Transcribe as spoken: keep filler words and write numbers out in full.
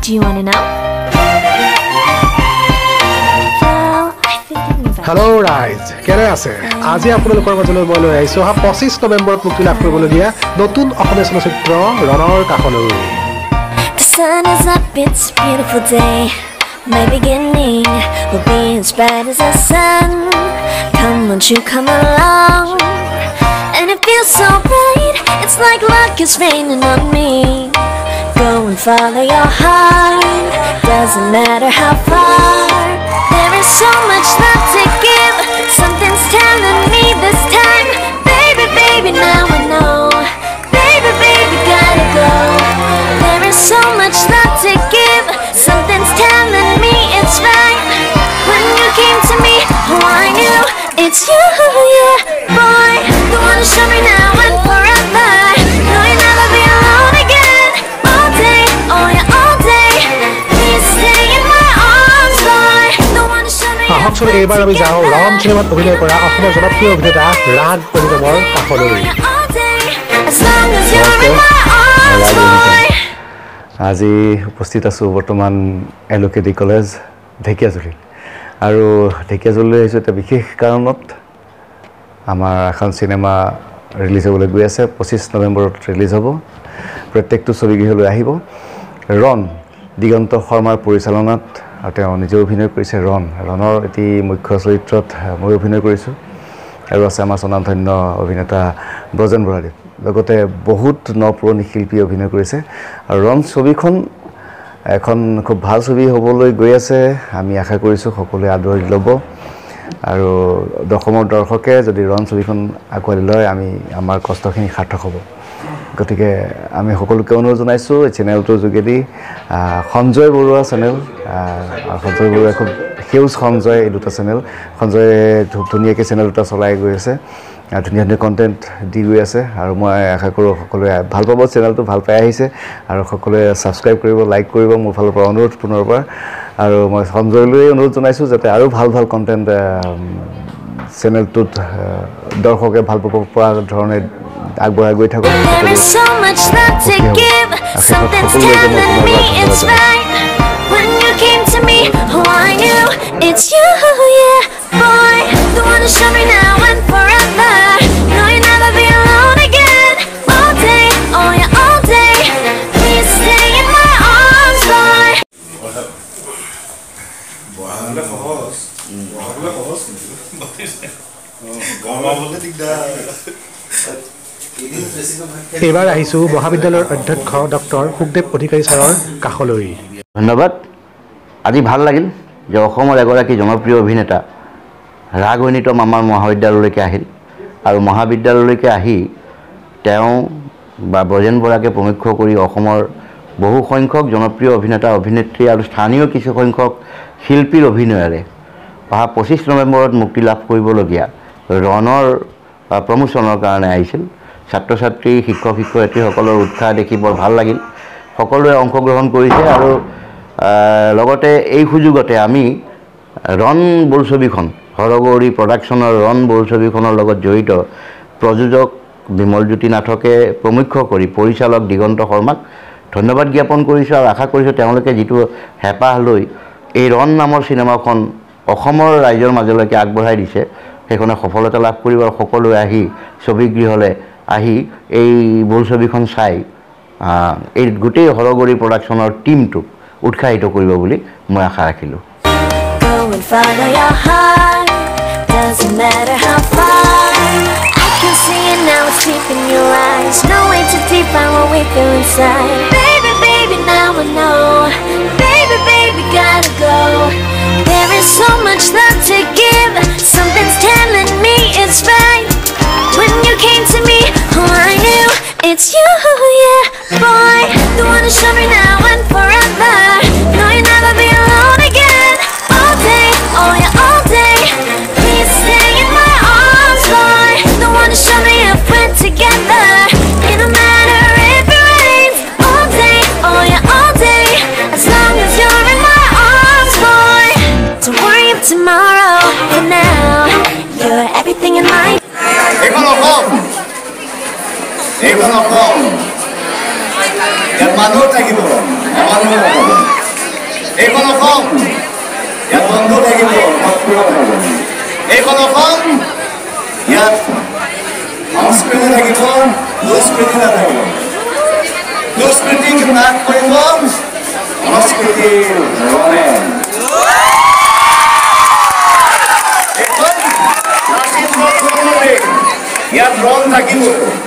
Do you want to know? Hello guys, কেনে আছে? আজি আপোনালোকৰ মাজলৈ মই লৈ আহিছো হা পঁচিছ নৱেম্বৰত মুক্তি লাভ কৰিবলগীয়া নতুন অসমীয়া চলচ্চিত্ৰ ৰণৰ কাষলৈ। The sun is up, it's a beautiful day. My beginning will be as bright as the sun. Come, won't you come along? And it feels so bright, it's like luck is raining on me. Go and follow your heart, doesn't matter how far. There is so much love to give, something's telling me this time. Baby, baby, now I know. Baby, baby, gotta go. There is so much love to give, something's telling me it's right. When you came to me, oh I knew it's you, yeah, boy. The one to show me now and forever. No, you'll never be alone again. All day, oh yeah, all day. Please stay in my arms, boy. The one to show me. আহকচোন এইবাৰ আমি যাওঁ ৰন চিনেমাত অভিনয় কৰা অসমৰ জনপ্ৰিয় অভিনেতা ৰাগ অনিতমৰ কাষলৈ। As long as you're in my arms, boy. আজি উপস্থিত আছোঁ বৰ্তমান এলোকেডি কলেজ ঢেকীয়াজুলি আৰু ঢেকীয়াজুলিলৈ আহিছোঁ এটা বিশেষ কাৰণত। আমাৰ এখন চিনেমা ৰিলিজ হ'বলৈ গৈ আছে, পঁচিছ নৱেম্বৰত ৰিলিজ হ'ব। প্ৰত্যেকটো ছবিগৃহলৈ আহিব। ৰন দিগন্ত শৰ্মাৰ পৰিচালনাত আৰু তেওঁ নিজে অভিনয় কৰিছে। ৰন ৰণৰ এটি মুখ্য চৰিত্ৰত মই অভিনয় কৰিছোঁ আৰু আছে আমাৰ স্বনামধন্য অভিনেতা ব্ৰজেন বৰাদেৱ, লগতে বহুত ন পুৰণি শিল্পী অভিনয় কৰিছে। আৰু ৰন ছবিখন এখন খুব ভাল ছবি হ'বলৈ গৈ আছে। আমি আশা কৰিছোঁ সকলোৱে আদৰি ল'ব আৰু দশমৰ দৰ্শকে যদি ৰন ছবিখন আঁকোৱালি লয় আমি আমাৰ কষ্টখিনি সাৰ্থক হ'ব। গতিকে আমি সকলোকে অনুৰোধ জনাইছোঁ এই চেনেলটোৰ যোগেদি। সঞ্জয় বৰুৱা চেনেল, সঞ্জয় বৰুৱাই খুব সেউজ সঞ্জয় এই দুটা চেনেল, সঞ্জয়ে খুব ধুনীয়াকৈ চেনেল দুটা চলাই গৈ আছে, ধুনীয়া ধুনীয়া কণ্টেণ্ট দি গৈ আছে আৰু মই আশা কৰোঁ সকলোৱে ভাল পাব। চেনেলটো ভাল পাই আহিছে আৰু সকলোৱে ছাবস্ক্ৰাইব কৰিব, লাইক কৰিব, মোৰ ফালৰ পৰা অনুৰোধ পুনৰ পৰা। আৰু মই সঞ্জয়লৈ অনুৰোধ জনাইছোঁ যাতে আৰু ভাল ভাল কণ্টেণ্ট চেনেলটোত দৰ্শকে ভাল পাব পৰা ধৰণে আগবঢ়াই গৈ থাকক। It's you, yeah, boy. The one to show me now and forever. No, you'll never be alone again. All day, oh yeah, all day. Please stay in my arms, boy. এইবাৰ আহিছোঁ মহাবিদ্যালয়ৰ অধ্যক্ষ ডক্টৰ সুখদেৱ অধিকাৰী ছাৰৰ কাষলৈ। ধন্যবাদ। আজি ভাল লাগিল যে অসমৰ এগৰাকী জনপ্ৰিয় অভিনেতা ৰাগ ঐনিতম আমাৰ মহাবিদ্যালয়লৈকে আহিল আৰু মহাবিদ্যালয়লৈকে আহি তেওঁ বা ব্ৰজেন বৰাকে প্ৰমুখ্য কৰি অসমৰ বহু সংখ্যক জনপ্ৰিয় অভিনেতা অভিনেত্ৰী আৰু স্থানীয় কিছু সংখ্যক শিল্পীৰ অভিনয়েৰে অহা পঁচিছ নৱেম্বৰত মুক্তি লাভ কৰিবলগীয়া ৰণৰ প্ৰমোচনৰ কাৰণে আহিছিল। ছাত্ৰ ছাত্ৰী, শিক্ষক শিক্ষয়িত্ৰীসকলৰ উৎসাহ দেখি বৰ ভাল লাগিল। সকলোৱে অংশগ্ৰহণ কৰিছে আৰু লগতে এই সুযোগতে আমি ৰন বোলছবিখন, হৰগৌৰী প্ৰডাকশ্যনৰ ৰন বোলছবিখনৰ লগত জড়িত প্ৰযোজক বিমলজ্যোতি নাথকে প্ৰমুখ্য কৰি পৰিচালক দিগন্ত শৰ্মাক ধন্যবাদ জ্ঞাপন কৰিছোঁ আৰু আশা কৰিছোঁ তেওঁলোকে যিটো হেঁপাহ লৈ এই ৰন নামৰ চিনেমাখন অসমৰ ৰাইজৰ মাজলৈকে আগবঢ়াই দিছে সেইখনে সফলতা লাভ কৰিব আৰু সকলোৱে আহি ছবিগৃহলৈ আহি এই বোলছবিখন চাই এই গোটেই হৰগৌৰী প্ৰডাকশ্যনৰ টীমটোক উৎসাহিত কৰিব বুলি মই আশা ৰাখিলোঁ। It's you, yeah, boy. The one to show me now and forever. No, you'll never be alone again. All day, oh yeah, all day. Please stay in my arms, boy. The one to show me if we're together. It don't matter if it rains. All day, oh yeah, all day. As long as you're in my arms, boy. Don't worry of tomorrow. For now, you're everything in my. এইখন অসম ইয়াত মানুহ থাকিব, মানুহ এইখন অসম ইয়াত বন্ধু থাকিব এইখন অসম ইয়াত সংস্কৃতি থাকিব দুষ্কৃতি নাথাকিব দুষ্কৃতিক নাশ কৰিব সংস্কৃতিৰ ৰঙে এইখন প্ৰাচীন ইয়াত ৰং থাকিব